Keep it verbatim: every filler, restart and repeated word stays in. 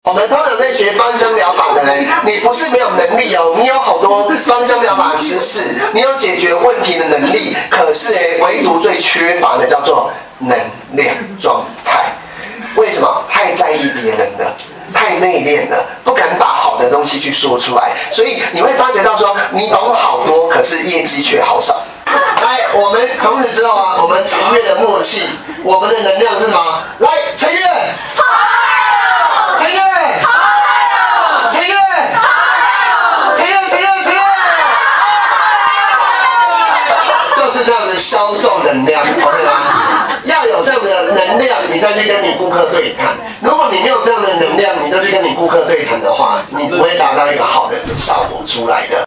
我们通常在学芳香疗法的人，你不是没有能力哦，你有好多芳香疗法知识，你有解决问题的能力，可是哎，唯独最缺乏的叫做能量状态。为什么？太在意别人了，太内敛了，不敢把好的东西去说出来，所以你会发觉到说，你懂好多，可是业绩却好少。来，我们从此之后啊，我们陈月的默契，我们的能量是什么？来，陈月。陈月，陈月，陈月，陈月，陈月，就是这样的销售能量 ，OK 吗？要有这样的能量，你再去跟你顾客对谈。如果你没有这样的能量，你再去跟你顾客对谈的话，你不会达到一个好的效果出来的。